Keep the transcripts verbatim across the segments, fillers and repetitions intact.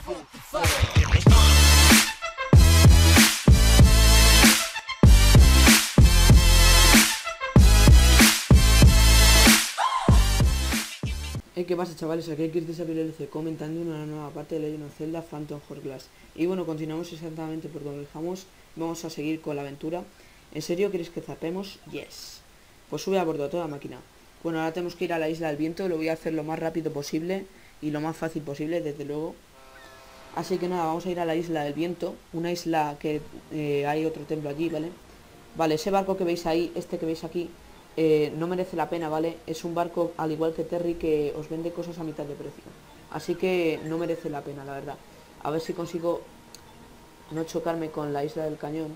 Hey, ¿qué pasa, chavales? Aquí hay Chris de L C comentando una nueva parte de Legend of Zelda Phantom Hourglass. Y bueno, continuamos exactamente por donde dejamos. Vamos a seguir con la aventura. ¿En serio queréis que zapemos? Yes. Pues sube a bordo a toda máquina. Bueno, ahora tenemos que ir a la Isla del Viento. Lo voy a hacer lo más rápido posible y lo más fácil posible, desde luego. Así que nada, vamos a ir a la Isla del Viento. Una isla que eh, hay otro templo allí, ¿vale? Vale, ese barco que veis ahí, este que veis aquí, Eh, no merece la pena, ¿vale? Es un barco, al igual que Terry, que os vende cosas a mitad de precio. Así que no merece la pena, la verdad. A ver si consigo no chocarme con la isla del cañón.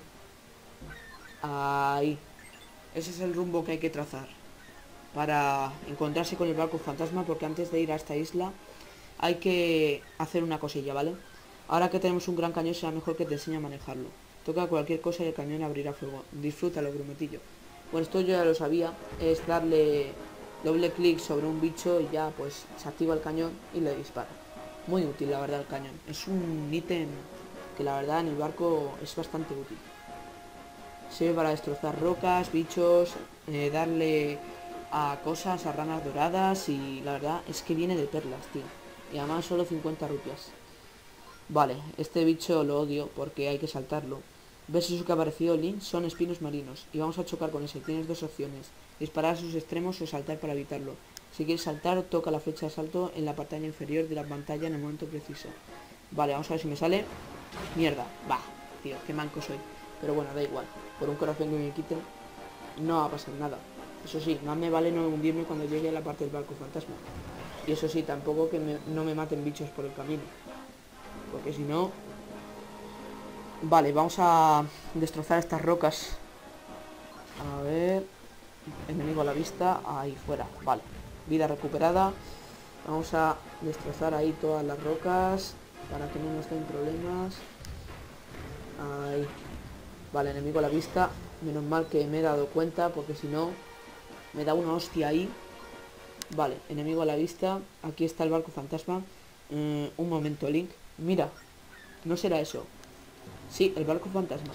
Ahí. Ese es el rumbo que hay que trazar para encontrarse con el barco fantasma, porque antes de ir a esta isla hay que hacer una cosilla, ¿vale? Ahora que tenemos un gran cañón, será mejor que te enseñe a manejarlo. Toca cualquier cosa y el cañón abrirá fuego. Disfrútalo, grumetillo. Bueno, esto yo ya lo sabía, es darle doble clic sobre un bicho y ya pues se activa el cañón y le dispara. Muy útil, la verdad, el cañón. Es un ítem que la verdad en el barco es bastante útil. Sirve para destrozar rocas, bichos, eh, darle a cosas, a ranas doradas, y la verdad es que viene de perlas, tío. Y además solo cincuenta rupias. Vale, este bicho lo odio porque hay que saltarlo. ¿Ves eso que ha aparecido, Link? Son espinos marinos y vamos a chocar con ese. Tienes dos opciones: disparar a sus extremos o saltar para evitarlo. Si quieres saltar, toca la flecha de salto en la pantalla inferior de la pantalla en el momento preciso. Vale, vamos a ver si me sale. Mierda, va, tío, qué manco soy. Pero bueno, da igual, por un corazón que me quiten no va a pasar nada. Eso sí, más me vale no hundirme cuando llegue a la parte del barco fantasma. Y eso sí, tampoco que me, no me maten bichos por el camino, porque si no... Vale, vamos a destrozar estas rocas. A ver... Enemigo a la vista. Ahí, fuera. Vale. Vida recuperada. Vamos a destrozar ahí todas las rocas para que no nos den problemas. Ahí. Vale, enemigo a la vista. Menos mal que me he dado cuenta, porque si no me da una hostia ahí. Vale, enemigo a la vista. Aquí está el barco fantasma. mm, Un momento, Link. Mira, ¿no será eso? Sí, el barco fantasma.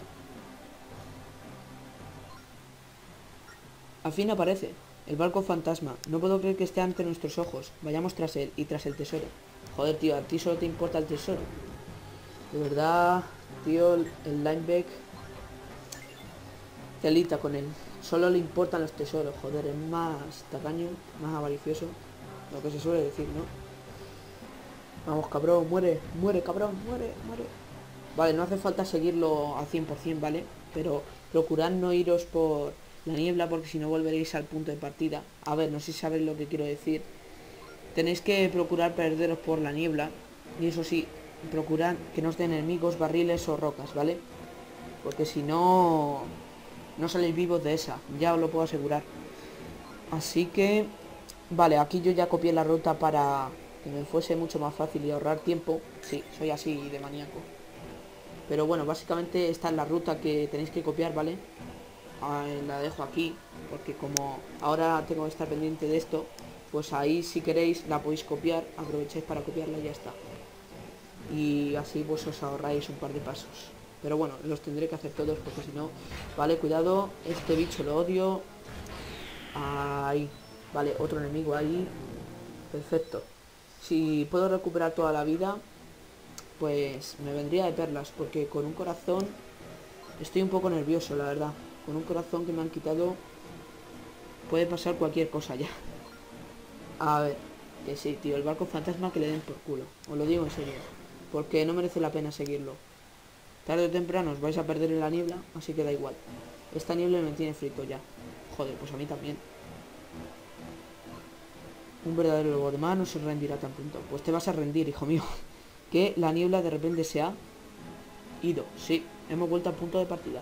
Al fin aparece. El barco fantasma. No puedo creer que esté ante nuestros ojos. Vayamos tras él y tras el tesoro. Joder, tío, a ti solo te importa el tesoro. De verdad, tío, el Lineback telita con él. Solo le importan los tesoros. Joder, es más tacaño, más avaricioso. Lo que se suele decir, ¿no? Vamos, cabrón, muere, muere, cabrón, muere, muere. Vale, no hace falta seguirlo al cien por cien, ¿vale? Pero procurad no iros por la niebla, porque si no volveréis al punto de partida. A ver, no sé si sabéis lo que quiero decir. Tenéis que procurar perderos por la niebla. Y eso sí, procurad que no os den enemigos, barriles o rocas, ¿vale? Porque si no, no saléis vivos de esa, ya os lo puedo asegurar. Así que... Vale, aquí yo ya copié la ruta para que me fuese mucho más fácil y ahorrar tiempo. Sí, soy así de maníaco. Pero bueno, básicamente esta es la ruta que tenéis que copiar, ¿vale? Ah, la dejo aquí, porque como ahora tengo que estar pendiente de esto, pues ahí si queréis la podéis copiar, aprovecháis para copiarla y ya está. Y así pues os ahorráis un par de pasos. Pero bueno, los tendré que hacer todos, porque si no... Vale, cuidado, este bicho lo odio. Ahí. Vale, otro enemigo ahí. Perfecto. Si puedo recuperar toda la vida, pues me vendría de perlas, porque con un corazón estoy un poco nervioso, la verdad. Con un corazón que me han quitado puede pasar cualquier cosa ya. A ver, que sí, tío, el barco fantasma que le den por culo. Os lo digo en serio, porque no merece la pena seguirlo. Tarde o temprano os vais a perder en la niebla, así que da igual. Esta niebla me tiene frito ya. Joder, pues a mí también. Un verdadero lobo de mar no se rendirá tan pronto. Pues te vas a rendir, hijo mío. Que la niebla de repente se ha ido. Sí, hemos vuelto al punto de partida.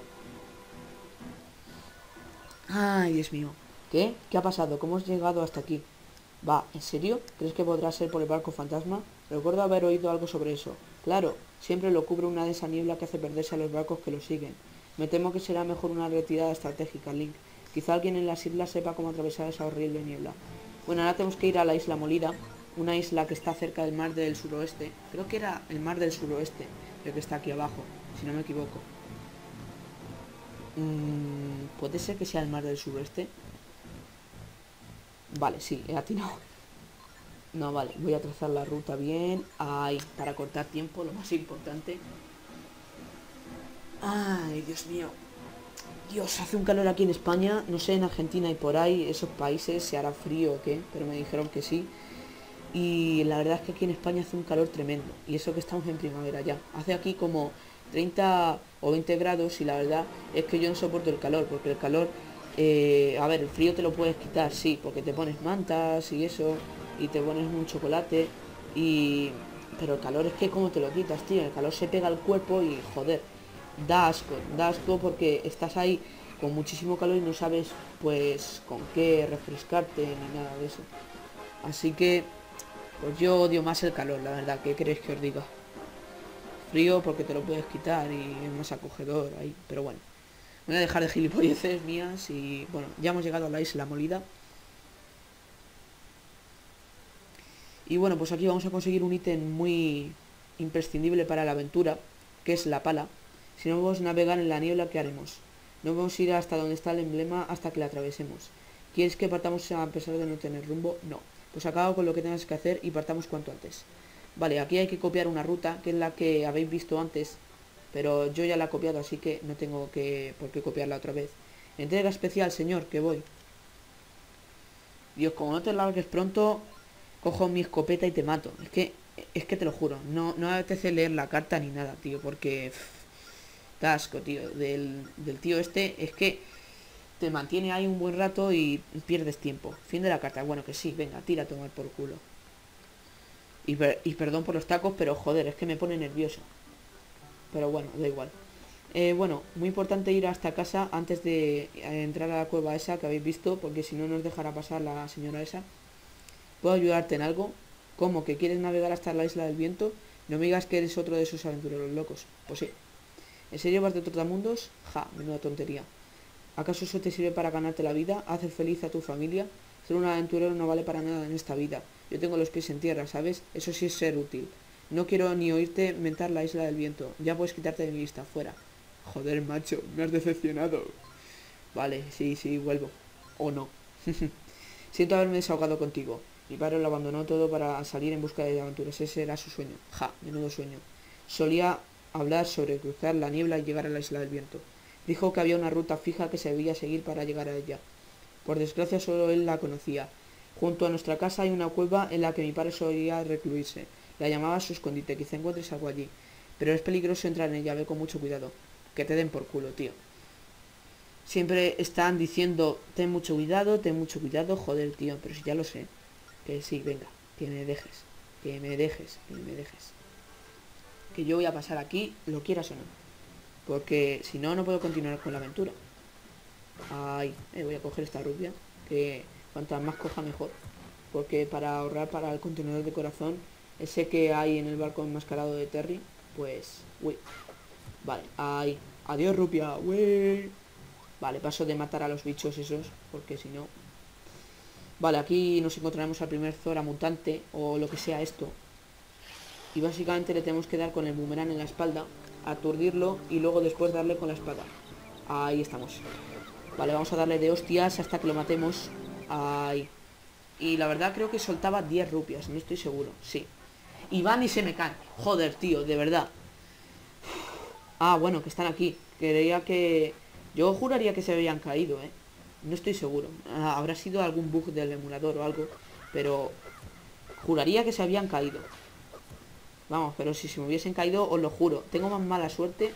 Ay, Dios mío. ¿Qué? ¿Qué ha pasado? ¿Cómo has llegado hasta aquí? Va, ¿en serio? ¿Crees que podrá ser por el barco fantasma? Recuerdo haber oído algo sobre eso. Claro, siempre lo cubre una de esa niebla que hace perderse a los barcos que lo siguen. Me temo que será mejor una retirada estratégica, Link. Quizá alguien en las islas sepa cómo atravesar esa horrible niebla. Bueno, ahora tenemos que ir a la isla molida. una isla que está cerca del mar del suroeste. Creo que era el mar del suroeste, el que está aquí abajo, si no me equivoco. Mm, ¿Puede ser que sea el mar del suroeste? Vale, sí, he atinado. No, vale, voy a trazar la ruta bien. Ahí, para cortar tiempo, lo más importante. Ay, Dios mío. Dios, hace un calor aquí en España. No sé, en Argentina y por ahí, esos países, si hará frío o qué, pero me dijeron que sí. Y la verdad es que aquí en España hace un calor tremendo. Y eso que estamos en primavera ya. Hace aquí como treinta o veinte grados y la verdad es que yo no soporto el calor. Porque el calor, eh, a ver, el frío te lo puedes quitar, sí, porque te pones mantas y eso. Y te pones un chocolate. Y... Pero el calor es que como te lo quitas, tío. El calor se pega al cuerpo y joder. Da asco, da asco porque estás ahí con muchísimo calor y no sabes pues con qué refrescarte ni nada de eso. Así que pues yo odio más el calor, la verdad. ¿Qué queréis que os diga? Frío porque te lo puedes quitar y es más acogedor ahí. Pero bueno, voy a dejar de gilipolleces mías y bueno, ya hemos llegado a la isla molida. Y bueno, pues aquí vamos a conseguir un ítem muy imprescindible para la aventura, que es la pala. Si no vamos a navegar en la niebla, ¿qué haremos? No vamos a ir hasta donde está el emblema hasta que la atravesemos. ¿Quieres que partamos a pesar de no tener rumbo? No. Pues acabo con lo que tengas que hacer y partamos cuanto antes. Vale, aquí hay que copiar una ruta, que es la que habéis visto antes, pero yo ya la he copiado, así que no tengo que por qué copiarla otra vez. Entrega especial, señor, que voy. Dios, como no te largues pronto, cojo mi escopeta y te mato. Es que, es que te lo juro, no, no me apetece leer la carta ni nada, tío, porque... Da asco, tío, del, del tío este, es que te mantiene ahí un buen rato y pierdes tiempo. Fin de la carta, bueno que sí, venga, tira a tomar por culo. Y, per, y perdón por los tacos, pero joder, es que me pone nervioso. Pero bueno, da igual. Eh, bueno, muy importante ir hasta casa antes de entrar a la cueva esa que habéis visto, porque si no nos dejará pasar la señora esa. ¿Puedo ayudarte en algo? ¿Cómo? ¿Que quieres navegar hasta la isla del viento? No me digas que eres otro de esos aventureros locos. Pues sí. ¿En serio vas de trotamundos? Ja, menuda tontería. ¿Acaso eso te sirve para ganarte la vida? ¿Hacer feliz a tu familia? Ser un aventurero no vale para nada en esta vida. Yo tengo los pies en tierra, ¿sabes? Eso sí es ser útil. No quiero ni oírte mentar la isla del viento. Ya puedes quitarte de mi vista, fuera. Joder, macho, me has decepcionado. Vale, sí, sí, vuelvo. O no. Siento haberme desahogado contigo. Mi padre lo abandonó todo para salir en busca de aventuras. Ese era su sueño. Ja, menudo sueño. Solía hablar sobre cruzar la niebla y llegar a la isla del viento. Dijo que había una ruta fija que se debía seguir para llegar a ella. Por desgracia solo él la conocía. Junto a nuestra casa hay una cueva en la que mi padre solía recluirse. La llamaba su escondite, quizá encuentres algo allí. Pero es peligroso entrar en ella, ve con mucho cuidado. Que te den por culo, tío. Siempre están diciendo, ten mucho cuidado, ten mucho cuidado, joder, tío, pero si ya lo sé. Que sí, venga, que me dejes, que me dejes, que me dejes. Que yo voy a pasar aquí, lo quieras o no. Porque si no, no puedo continuar con la aventura. Ay, eh, voy a coger esta rubia, que cuantas más coja mejor. Porque para ahorrar para el contenedor de corazón, ese que hay en el barco enmascarado de Terry, pues... Uy. Vale, ay. Adiós, rubia, uy. Vale, paso de matar a los bichos esos, porque si no... Vale, aquí nos encontraremos al primer Zora mutante, o lo que sea esto. Y básicamente le tenemos que dar con el boomerang en la espalda, aturdirlo y luego después darle con la espada. Ahí estamos. Vale, vamos a darle de hostias hasta que lo matemos. Ahí. Y la verdad creo que soltaba diez rupias, no estoy seguro, sí. Y van y se me caen. Joder, tío, de verdad. Ah, bueno, que están aquí. Creía que... Yo juraría que se habían caído, ¿eh? No estoy seguro. Ah, habrá sido algún bug del emulador o algo. Pero... Juraría que se habían caído. Vamos, pero si se me hubiesen caído, os lo juro. Tengo más mala suerte.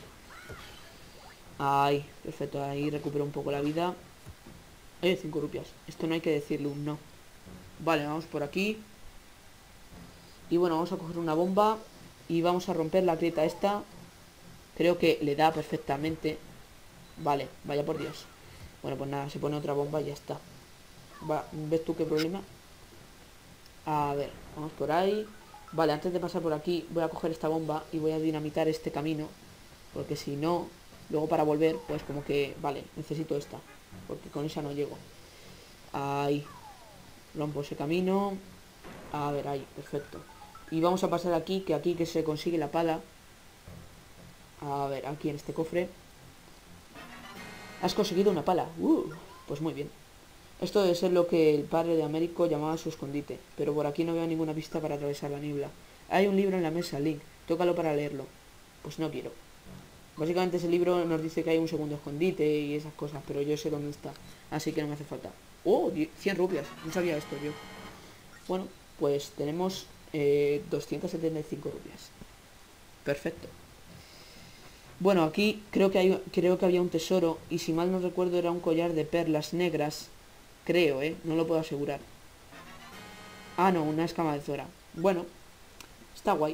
Ay, perfecto. Ahí recupero un poco la vida. Oye, cinco rupias. Esto no hay que decirle un no. Vale, vamos por aquí. Y bueno, vamos a coger una bomba. Y vamos a romper la grieta esta. Creo que le da perfectamente. Vale, vaya por Dios. Bueno, pues nada, se pone otra bomba y ya está. Va, ¿ves tú qué problema? A ver, vamos por ahí. Vale, antes de pasar por aquí voy a coger esta bomba y voy a dinamitar este camino. Porque si no, luego para volver, pues como que... Vale, necesito esta. Porque con esa no llego. Ahí. Rompo ese camino. A ver, ahí, perfecto. Y vamos a pasar aquí, que aquí que se consigue la pala. A ver, aquí en este cofre. Has conseguido una pala. Uh, pues muy bien. Esto debe ser lo que el padre de Américo llamaba su escondite, pero por aquí no veo ninguna pista para atravesar la niebla. Hay un libro en la mesa, Link. Tócalo para leerlo. Pues no quiero. Básicamente ese libro nos dice que hay un segundo escondite y esas cosas, pero yo sé dónde está, así que no me hace falta. ¡Oh! cien rupias. No sabía esto yo. Bueno, pues tenemos eh, doscientas setenta y cinco rupias. Perfecto. Bueno, aquí creo que, hay, creo que había un tesoro y si mal no recuerdo era un collar de perlas negras. Creo, ¿eh? No lo puedo asegurar. Ah, no, una escama de Zora. Bueno, está guay.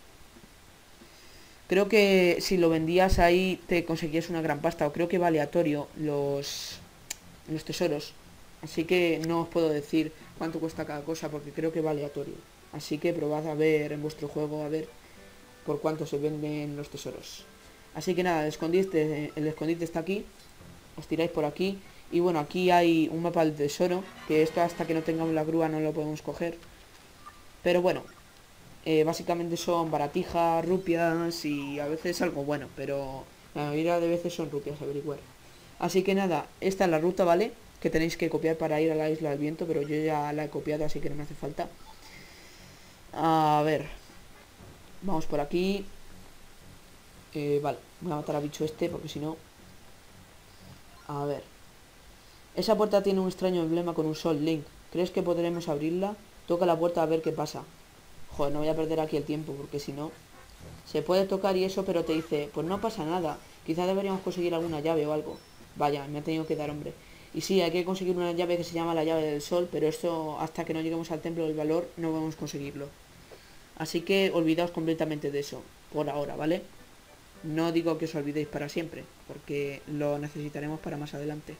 Creo que si lo vendías ahí te conseguías una gran pasta. O creo que va aleatorio los, los tesoros. Así que no os puedo decir cuánto cuesta cada cosa porque creo que va aleatorio. Así que probad a ver en vuestro juego a ver por cuánto se venden los tesoros. Así que nada, el escondite, el escondite está aquí. Os tiráis por aquí. Y bueno, aquí hay un mapa del tesoro. Que esto hasta que no tengamos la grúa no lo podemos coger. Pero bueno, eh, básicamente son baratijas, rupias y a veces algo bueno. Pero la mayoría de veces son rupias, averiguar. Así que nada, esta es la ruta, ¿vale? Que tenéis que copiar para ir a la isla del viento. Pero yo ya la he copiado, así que no me hace falta. A ver. Vamos por aquí. Eh, vale, voy a matar al bicho este porque si no... A ver. Esa puerta tiene un extraño emblema con un sol, Link. ¿Crees que podremos abrirla? Toca la puerta a ver qué pasa. Joder, no voy a perder aquí el tiempo porque si no... Se puede tocar y eso, pero te dice, pues no pasa nada. Quizá deberíamos conseguir alguna llave o algo. Vaya, me ha tenido que dar, hombre. Y sí, hay que conseguir una llave que se llama la llave del sol, pero esto hasta que no lleguemos al templo del valor no vamos a conseguirlo. Así que olvidaos completamente de eso, por ahora, ¿vale? No digo que os olvidéis para siempre, porque lo necesitaremos para más adelante.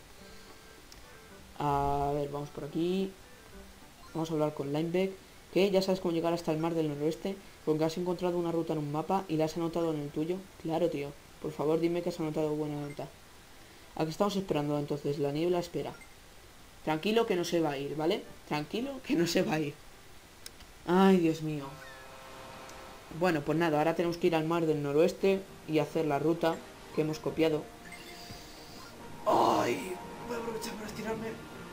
A ver, vamos por aquí. Vamos a hablar con Linebeck, que ya sabes cómo llegar hasta el mar del noroeste, porque has encontrado una ruta en un mapa y la has anotado en el tuyo. Claro, tío. Por favor, dime que has anotado buena nota. ¿A qué estamos esperando entonces? La niebla espera. Tranquilo que no se va a ir, ¿vale? Tranquilo que no se va a ir. Ay, Dios mío. Bueno, pues nada, ahora tenemos que ir al mar del noroeste y hacer la ruta que hemos copiado. ¡Ay! Voy a aprovechar para estirarme.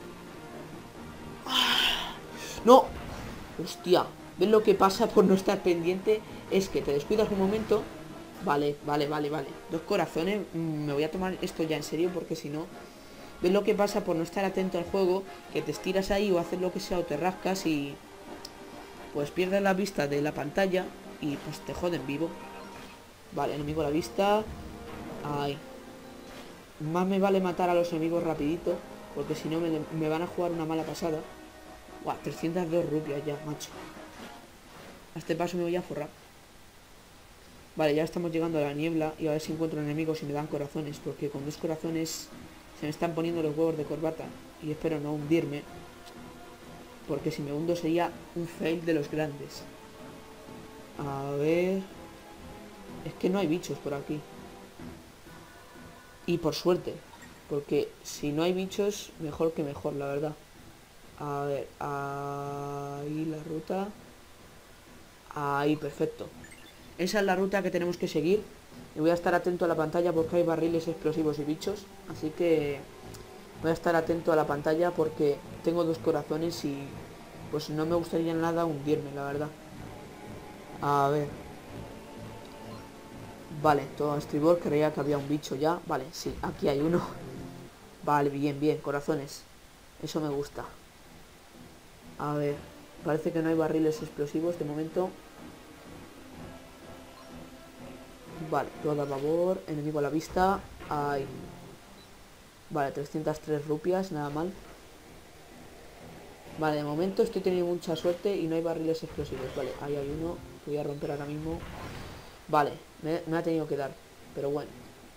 ¡No! ¡Hostia! ¿Ves lo que pasa por no estar pendiente? Es que te descuidas un momento. Vale, vale, vale, vale. Dos corazones. Me voy a tomar esto ya en serio porque si no... ¿Ves lo que pasa por no estar atento al juego? Que te estiras ahí o haces lo que sea o te rascas y... Pues pierdes la vista de la pantalla y pues te joden vivo. Vale, enemigo a la vista. Ay. Más me vale matar a los enemigos rapidito, porque si no me, me van a jugar una mala pasada. Buah, trescientas dos rupias ya, macho. A este paso me voy a forrar. Vale, ya estamos llegando a la niebla y a ver si encuentro enemigos y me dan corazones, porque con dos corazones se me están poniendo los huevos de corbata. Y espero no hundirme, porque si me hundo sería un fail de los grandes. A ver... Es que no hay bichos por aquí. Y por suerte, porque si no hay bichos, mejor que mejor, la verdad. A ver, ahí la ruta. Ahí, perfecto. Esa es la ruta que tenemos que seguir. Y voy a estar atento a la pantalla porque hay barriles explosivos y bichos. Así que voy a estar atento a la pantalla porque tengo dos corazones y pues no me gustaría nada hundirme, la verdad. A ver. Vale, todo a estribor, creía que había un bicho ya. Vale, sí, aquí hay uno. Vale, bien, bien, corazones. Eso me gusta. A ver, parece que no hay barriles explosivos de momento. Vale, todo a favor, enemigo a la vista. Ahí. Vale, trescientas tres rupias, nada mal. Vale, de momento estoy teniendo mucha suerte y no hay barriles explosivos. Vale, ahí hay uno que voy a romper ahora mismo. Vale, me, me ha tenido que dar, pero bueno.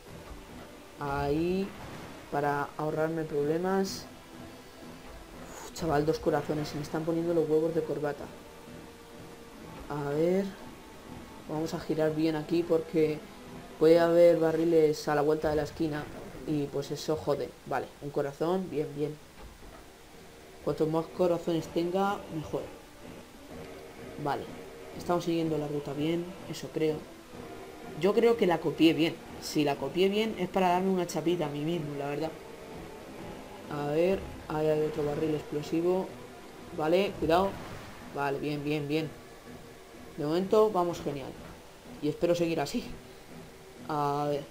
Ahí, para ahorrarme problemas. Uf, chaval, dos corazones, se me están poniendo los huevos de corbata. A ver. Vamos a girar bien aquí porque puede haber barriles a la vuelta de la esquina y pues eso jode. Vale, un corazón, bien, bien. Cuanto más corazones tenga, mejor. Vale. Estamos siguiendo la ruta bien, eso creo. Yo creo que la copié bien. Si la copié bien es para darme una chapita a mí mismo, la verdad. A ver, ahí hay otro barril explosivo. Vale, cuidado. Vale, bien, bien, bien. De momento vamos genial. Y espero seguir así. A ver.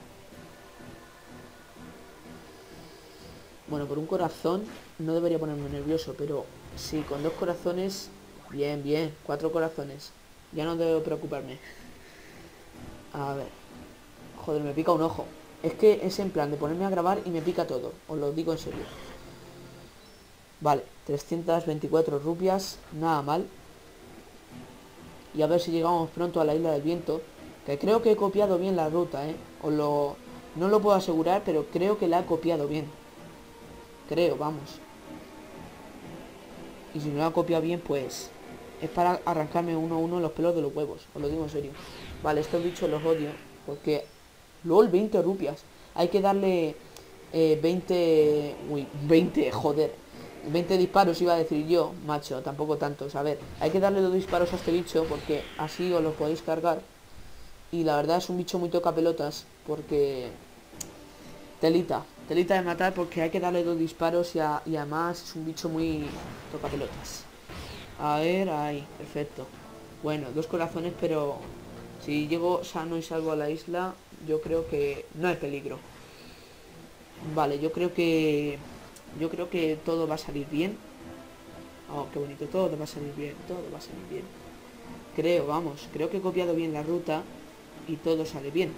Bueno, por un corazón no debería ponerme nervioso, pero sí, con dos corazones. Bien, bien, cuatro corazones. Ya no debo preocuparme. A ver. Joder, me pica un ojo. Es que es en plan de ponerme a grabar y me pica todo. Os lo digo en serio. Vale, trescientas veinticuatro rupias. Nada mal. Y a ver si llegamos pronto a la isla del viento. Que creo que he copiado bien la ruta, ¿eh? Os lo... No lo puedo asegurar, pero creo que la he copiado bien. Creo, vamos. Y si no la he copiado bien, pues... Es para arrancarme uno a uno los pelos de los huevos. Os lo digo en serio. Vale, estos bichos los odio. Porque... LOL, veinte rupias. Hay que darle... Eh, veinte... Uy, veinte, joder. veinte disparos iba a decir yo, macho, tampoco tantos. A ver, hay que darle dos disparos a este bicho porque así os lo podéis cargar. Y la verdad es un bicho muy toca pelotas porque... Telita, telita de matar porque hay que darle dos disparos y, a, y además es un bicho muy toca pelotas. A ver, ahí, perfecto. Bueno, dos corazones, pero si llego sano y salvo a la isla, yo creo que no hay peligro. Vale, yo creo que... Yo creo que todo va a salir bien. Oh, qué bonito, todo va a salir bien, todo va a salir bien. Creo, vamos, creo que he copiado bien la ruta y todo sale bien.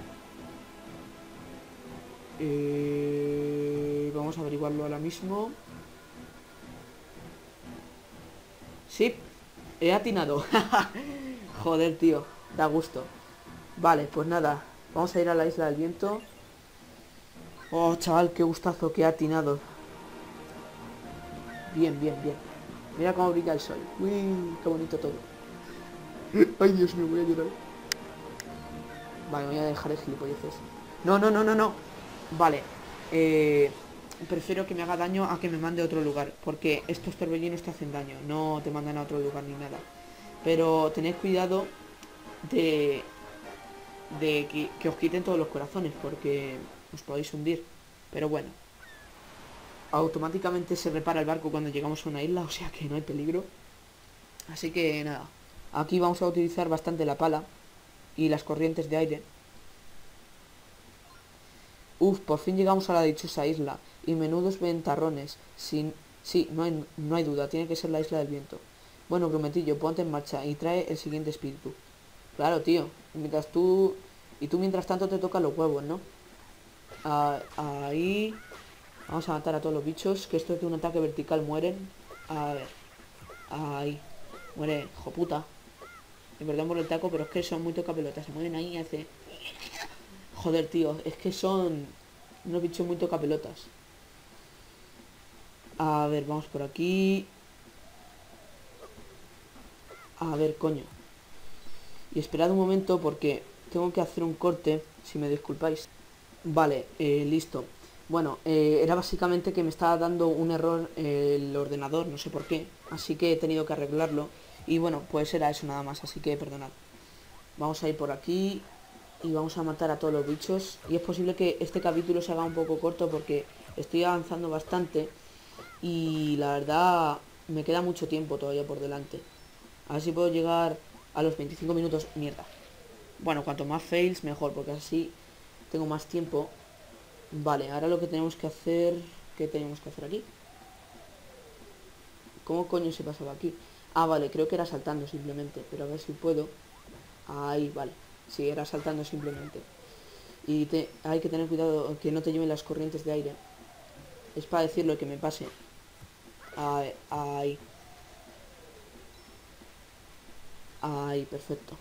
Eh, vamos a averiguarlo ahora mismo. Sí, he atinado. Joder, tío, da gusto. Vale, pues nada, vamos a ir a la isla del viento. Oh, chaval, qué gustazo que he atinado. Bien, bien, bien. Mira cómo brilla el sol. Uy, qué bonito todo. Ay, Dios mío, voy a llorar. Vale, voy a dejar el gilipolleces. No, no, no, no, no. Vale. Eh, prefiero que me haga daño a que me mande a otro lugar. Porque estos torbellinos te hacen daño. No te mandan a otro lugar ni nada. Pero tened cuidado de... De que, que os quiten todos los corazones. Porque os podéis hundir. Pero bueno. Automáticamente se repara el barco cuando llegamos a una isla. O sea que no hay peligro. Así que nada. Aquí vamos a utilizar bastante la pala y las corrientes de aire. Uf, por fin llegamos a la dichosa isla. Y menudos ventarrones. Sin... Sí, no hay, no hay duda, tiene que ser la isla del viento. Bueno, Grumetillo, ponte en marcha y trae el siguiente espíritu. Claro, tío. Mientras tú... Y tú mientras tanto te tocan los huevos, ¿no? Ah, ahí... Vamos a matar a todos los bichos. Que estos de un ataque vertical mueren. A ver. Ahí. Muere, joputa. En verdad por el taco, pero es que son muy tocapelotas. Se mueven ahí y hace... Joder, tío, es que son unos bichos muy tocapelotas. A ver, vamos por aquí. A ver, coño. Y esperad un momento porque tengo que hacer un corte, si me disculpáis. Vale, eh, listo. Bueno, eh, era básicamente que me estaba dando un error eh, el ordenador, no sé por qué. Así que he tenido que arreglarlo. Y bueno, pues era eso nada más, así que perdonad. Vamos a ir por aquí y vamos a matar a todos los bichos. Y es posible que este capítulo se haga un poco corto porque estoy avanzando bastante y la verdad me queda mucho tiempo todavía por delante. A ver si puedo llegar a los veinticinco minutos. Mierda. Bueno, cuanto más fails mejor, porque así tengo más tiempo. Vale, ahora lo que tenemos que hacer... ¿Qué tenemos que hacer aquí? ¿Cómo coño se pasaba aquí? Ah, vale, creo que era saltando simplemente. Pero a ver si puedo. Ahí, vale. Sí, era saltando simplemente. Y te, hay que tener cuidado que no te lleven las corrientes de aire. Es para decirlo que me pase. Ahí, ahí. Ahí, perfecto.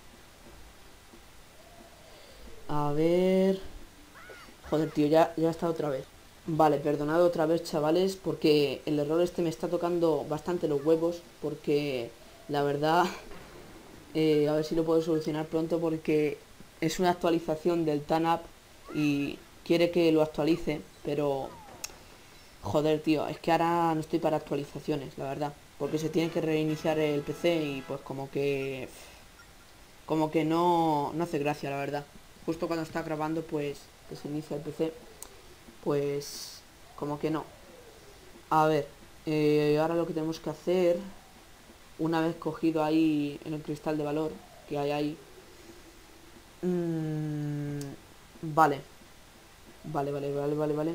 A ver... Joder, tío, ya, ya está otra vez. Vale, perdonad otra vez, chavales, porque el error este me está tocando bastante los huevos. Porque la verdad... Eh, a ver si lo puedo solucionar pronto porque es una actualización del TANAP y quiere que lo actualice, pero... Joder, tío, es que ahora no estoy para actualizaciones, la verdad. porque se tiene que reiniciar el P C y pues como que... Como que no, no hace gracia, la verdad. Justo cuando está grabando, pues, que se inicia el P C, pues como que no. A ver, eh, ahora lo que tenemos que hacer, una vez cogido ahí en el cristal de valor que hay ahí, mmm, vale, vale, vale, vale, vale, vale.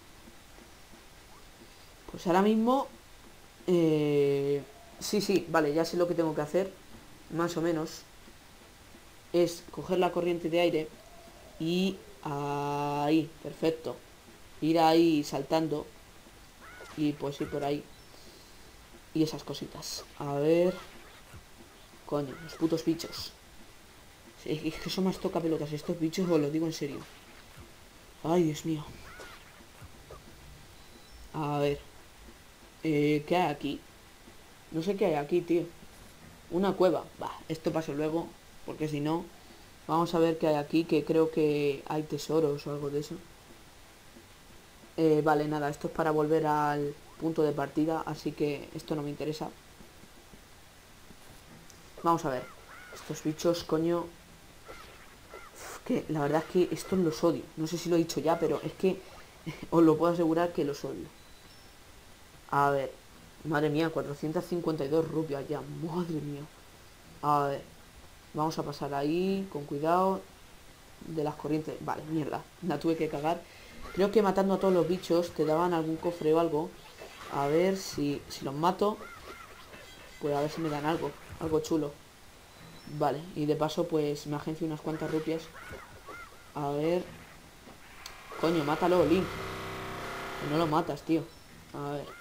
Pues ahora mismo, eh, sí, sí, vale, ya sé lo que tengo que hacer, más o menos, es coger la corriente de aire y ahí, perfecto, ir ahí saltando y pues ir por ahí y esas cositas. A ver, coño, los putos bichos. Es que son más toca pelotas estos bichos, os lo digo en serio. Ay, Dios mío. A ver, eh, ¿qué hay aquí? No sé qué hay aquí, tío. Una cueva. Bah, esto paso luego, porque si no, vamos a ver qué hay aquí, que creo que hay tesoros o algo de eso. Eh, vale, nada, esto es para volver al punto de partida, así que esto no me interesa. Vamos a ver. Estos bichos, coño... Uf, que la verdad es que estos los odio. No sé si lo he dicho ya, pero es que os lo puedo asegurar que los odio. A ver. Madre mía, cuatrocientas cincuenta y dos rupias ya. Madre mía. A ver. Vamos a pasar ahí, con cuidado. De las corrientes. Vale, mierda. La tuve que cagar. Creo que matando a todos los bichos te daban algún cofre o algo. A ver si, si los mato. Pues a ver si me dan algo. Algo chulo. Vale, y de paso pues me agencio unas cuantas rupias. A ver. Coño, mátalo, Link. Que no lo matas, tío. A ver.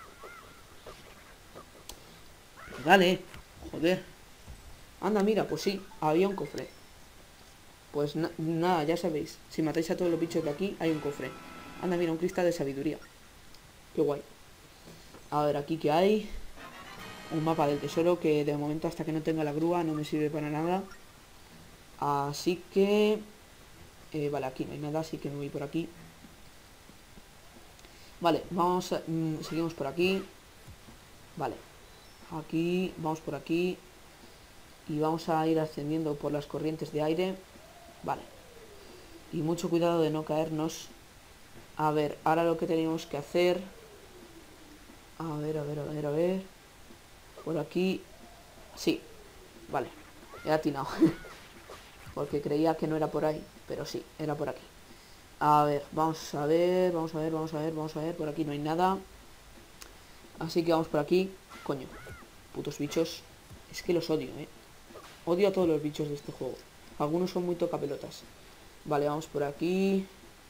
Dale. Joder. Anda, mira, pues sí, había un cofre. Pues na nada, ya sabéis. Si matáis a todos los bichos de aquí, hay un cofre. Anda, mira, un cristal de sabiduría. Qué guay. A ver, aquí que hay. Un mapa del tesoro que de momento hasta que no tenga la grúa no me sirve para nada. Así que... Eh, vale, aquí no hay nada, así que me voy por aquí. Vale, vamos a, mmm, seguimos por aquí. Vale. Aquí, vamos por aquí. Y vamos a ir ascendiendo por las corrientes de aire. Vale. Y mucho cuidado de no caernos. A ver, ahora lo que tenemos que hacer... A ver, a ver, a ver, a ver... Por aquí... Sí. Vale. He atinado. Porque creía que no era por ahí. Pero sí, era por aquí. A ver, vamos a ver, vamos a ver, vamos a ver, vamos a ver. Por aquí no hay nada. Así que vamos por aquí. Coño. Putos bichos. Es que los odio, eh. Odio a todos los bichos de este juego. Algunos son muy tocapelotas. Vale, vamos por aquí.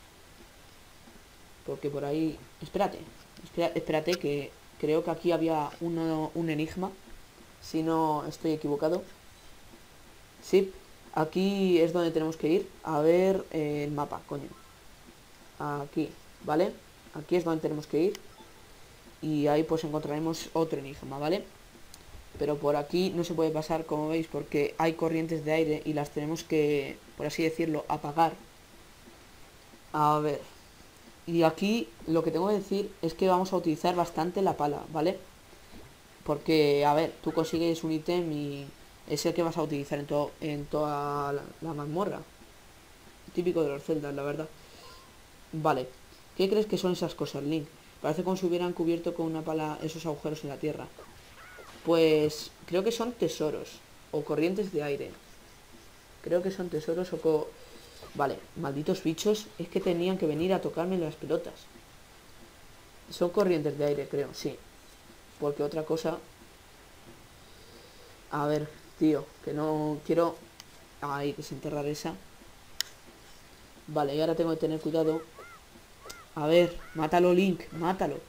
Porque por ahí... Espérate. Espera, espérate que creo que aquí había uno, un enigma. Si no estoy equivocado. Sí. Aquí es donde tenemos que ir. A ver eh, el mapa, coño. Aquí, ¿vale? Aquí es donde tenemos que ir. Y ahí pues encontraremos otro enigma, ¿vale? Pero por aquí no se puede pasar, como veis, porque hay corrientes de aire y las tenemos que, por así decirlo, apagar. A ver. Y aquí lo que tengo que decir es que vamos a utilizar bastante la pala, ¿vale? Porque, a ver, tú consigues un ítem y es el que vas a utilizar en, to en toda la, la mazmorra. Típico de los celdas, la verdad. Vale. ¿Qué crees que son esas cosas, Link? Parece como si hubieran cubierto con una pala esos agujeros en la tierra. Pues creo que son tesoros o corrientes de aire. Creo que son tesoros o co... Vale, malditos bichos. Es que tenían que venir a tocarme las pelotas. Son corrientes de aire, creo, sí. Porque otra cosa... A ver, tío, que no quiero... Ahí, desenterrar esa. Vale, y ahora tengo que tener cuidado. A ver, mátalo, Link, mátalo.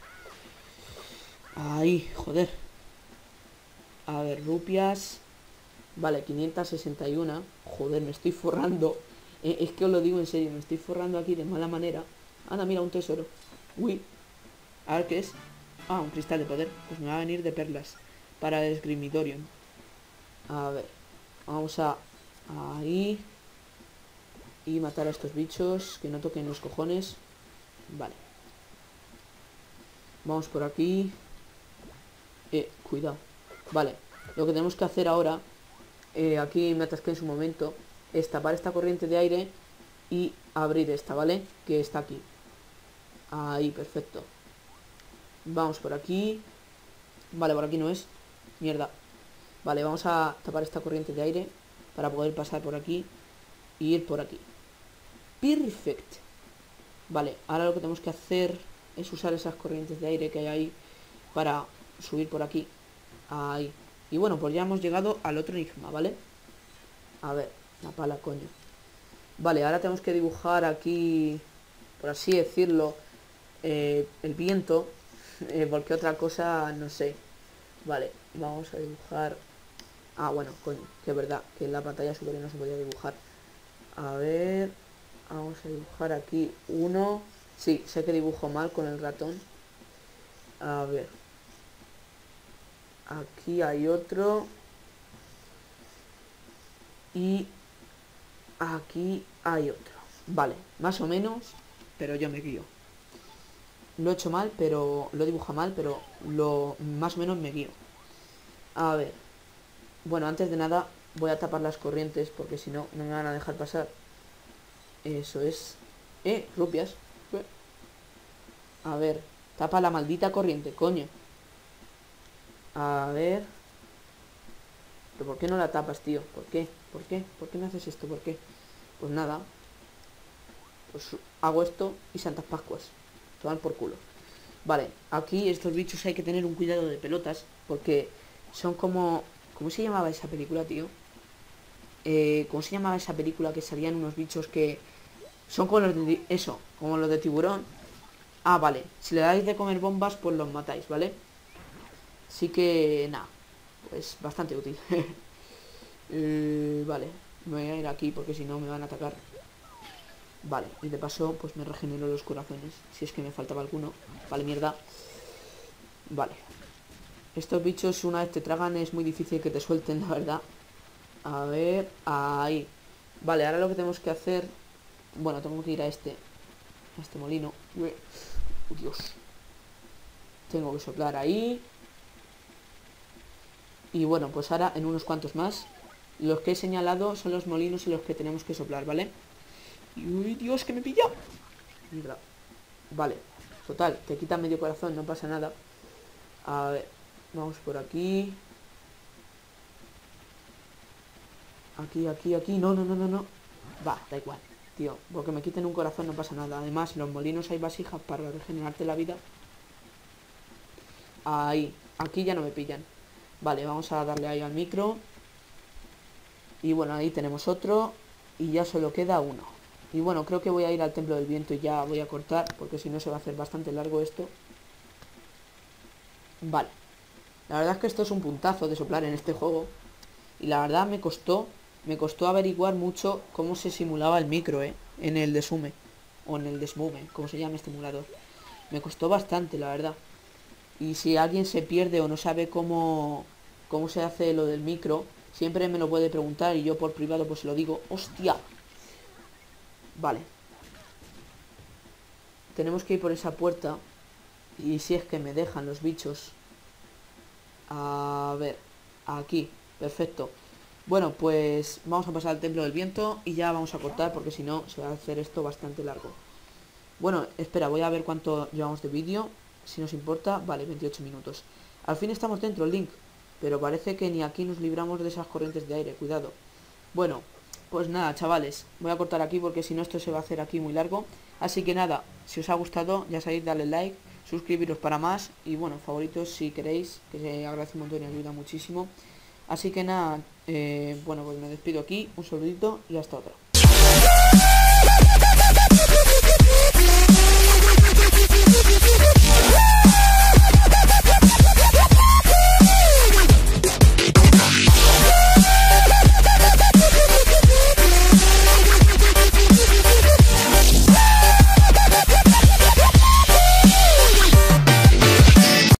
Ahí, joder. A ver, rupias. Vale, quinientas sesenta y uno. Joder, me estoy forrando. Eh, es que os lo digo en serio, me estoy forrando aquí de mala manera. Anda, mira, un tesoro. Uy. A ver qué es. Ah, un cristal de poder. Pues me va a venir de perlas. Para el esgrimidorium. A ver. Vamos a... Ahí. Y matar a estos bichos. Que no toquen los cojones. Vale. Vamos por aquí. Eh, cuidado. Vale, lo que tenemos que hacer ahora, eh, aquí me atasqué en su momento, es tapar esta corriente de aire y abrir esta, ¿vale? Que está aquí. Ahí, perfecto. Vamos por aquí. Vale, por aquí no es. Mierda. Vale, vamos a tapar esta corriente de aire para poder pasar por aquí y ir por aquí. Perfecto. Vale, ahora lo que tenemos que hacer es usar esas corrientes de aire que hay ahí para subir por aquí. Ahí. Y bueno, pues ya hemos llegado al otro enigma, ¿vale? A ver, la pala, coño. Vale, ahora tenemos que dibujar aquí, por así decirlo, eh, el viento, eh, porque otra cosa no sé. Vale, vamos a dibujar. Ah, bueno, coño, que es verdad que en la pantalla superior no se podía dibujar. A ver, vamos a dibujar aquí uno. Sí, sé que dibujo mal con el ratón. A ver, aquí hay otro. Y aquí hay otro. Vale, más o menos, pero yo me guío. Lo he hecho mal, pero lo dibujo mal, pero lo más o menos me guío. A ver. Bueno, antes de nada voy a tapar las corrientes porque si no, no me van a dejar pasar. Eso es. Eh, rupias. A ver, tapa la maldita corriente, coño. A ver. ¿Pero por qué no la tapas, tío? ¿Por qué? ¿Por qué? ¿Por qué me haces esto? ¿Por qué? Pues nada. Pues hago esto y Santas Pascuas. Toman por culo. Vale, aquí estos bichos hay que tener un cuidado de pelotas porque son como... ¿Cómo se llamaba esa película, tío? Eh, ¿Cómo se llamaba esa película que salían unos bichos que... Son como los de... Eso, como los de tiburón. Ah, vale. Si le dais de comer bombas, pues los matáis, ¿vale? Así que... Nada. Pues bastante útil. eh, vale. Me voy a ir aquí porque si no me van a atacar. Vale. Y de paso, pues me regenero los corazones. Si es que me faltaba alguno. Vale, mierda. Vale. Estos bichos una vez te tragan es muy difícil que te suelten, la verdad. A ver, ahí. Vale, ahora lo que tenemos que hacer... Bueno, tengo que ir a este... A este molino. Uy, Dios. Tengo que soplar ahí. Y bueno, pues ahora en unos cuantos más. Los que he señalado son los molinos en los que tenemos que soplar, ¿vale? Y, uy, Dios, que me pilla. Mierda. Vale, total, te quita medio corazón, no pasa nada. A ver. Vamos por aquí. Aquí, aquí, aquí. No, no, no, no, no. Va, da igual, tío. Porque me quiten un corazón no pasa nada. Además, en los molinos hay vasijas para regenerarte la vida. Ahí. Aquí ya no me pillan. Vale, vamos a darle ahí al micro. Y bueno, ahí tenemos otro. Y ya solo queda uno. Y bueno, creo que voy a ir al templo del viento y ya voy a cortar. Porque si no se va a hacer bastante largo esto. Vale. La verdad es que esto es un puntazo de soplar en este juego. Y la verdad me costó, me costó averiguar mucho cómo se simulaba el micro, ¿eh? En el Desume. O en el Desmume, como se llama este emulador. Me costó bastante, la verdad. Y si alguien se pierde o no sabe cómo, cómo se hace lo del micro, siempre me lo puede preguntar y yo por privado pues se lo digo. ¡Hostia! Vale. Tenemos que ir por esa puerta. Y si es que me dejan los bichos... A ver, aquí, perfecto. Bueno, pues vamos a pasar al templo del viento y ya vamos a cortar porque si no se va a hacer esto bastante largo. Bueno, espera, voy a ver cuánto llevamos de vídeo, si nos importa. Vale, veintiocho minutos. Al fin estamos dentro, Link, pero parece que ni aquí nos libramos de esas corrientes de aire, cuidado. Bueno, pues nada, chavales, voy a cortar aquí porque si no esto se va a hacer aquí muy largo. Así que nada, si os ha gustado, ya sabéis, darle like, suscribiros para más y bueno, favoritos si queréis, que se agradece un montón y ayuda muchísimo. Así que nada, eh, bueno, pues me despido aquí, un saludito y hasta otra.